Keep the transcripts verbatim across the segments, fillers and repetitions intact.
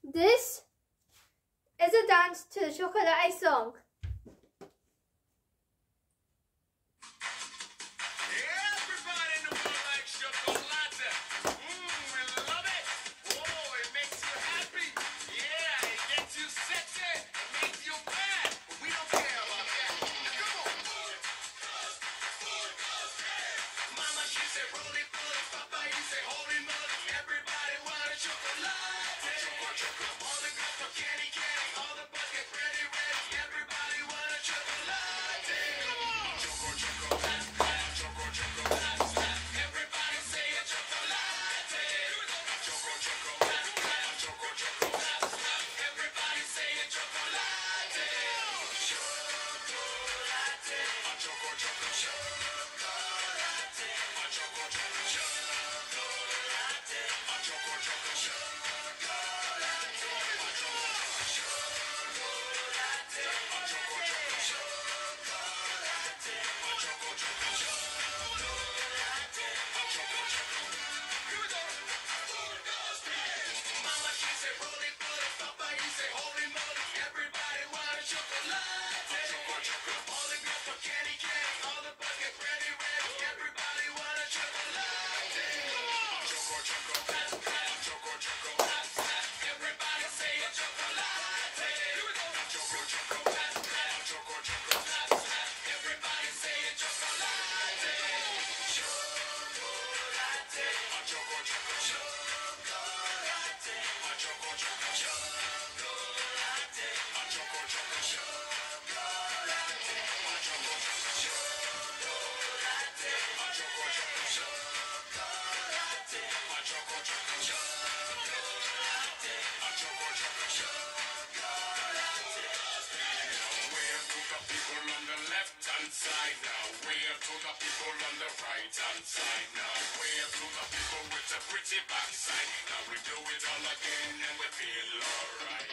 This is a dance to the Chocolate song. Everybody in the world likes chocolate. Mmm, we love it. Oh, it makes you happy. Yeah, it gets you sexy. It makes you bad. But we don't care about that. Now, come on. Mama, she said, roly poly. Papa, he said, holy moly. Everybody want a chocolate. Choco, choco. All the girls for candy, candy. All the boys get ready, ready. Everybody want a chocolate. Come on. Choco, choco. Choco, choco. Everybody say a chocolate. Choco, choco. Choco, choco. Everybody say a chocolate. Chocolate. Choco, choco. Chocolate. Choco, choco. Chocolate. Choco, choco. Mama, she said, roly poly. Papa, he said, holy moly. Everybody want a chocolate. Choco, choco. All the girls for candy, candy. All the boys get ready, ready. Everybody want a chocolate. Choco, choco. Choco, choco. Everybody say a chocolate. Choco, choco. Choco, choco. Everybody say a chocolate. Chocolate. Choco, choco. Chocolate. Choco, choco. Chocolate. Choco, choco. Chocolate. Choco, choco. Chocolate. Choco, choco. Chocolate. Choco, choco. Chocolate. Wave to the people on the left hand side now. Wave to the people on the right hand side now. Wave to the people with the pretty backside. Now we do it all again and we feel alright.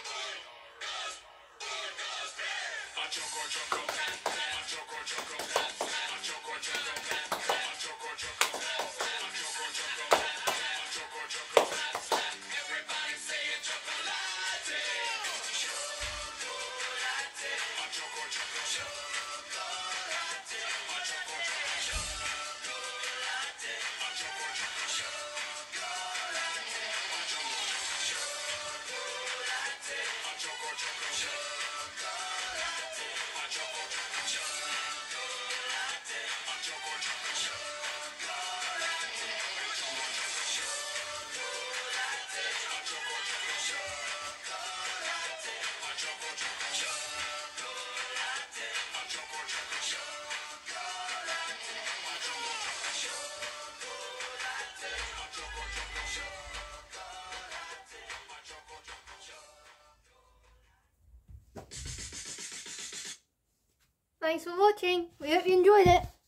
A choco choco, a choco choco, a choco choco, a choco choco, a choco choco, a choco choco. Everybody say a chocolate. Chocolate. A choco choco. Chocolate. A choco choco. Chocolate. A choco choco. Chocolate. A choco chocolate. A choco choco. Chocolate. A choco choco. Chocolate. A choco choco. Chocolate. A choco choco. Chocolate. A choco choco. Chocolate. A choco choco. Chocolate. A choco choco. Chocolate. A choco choco. Chocolate. A choco choco. Chocolate. A choco choco. Thanks for watching. We hope you enjoyed it.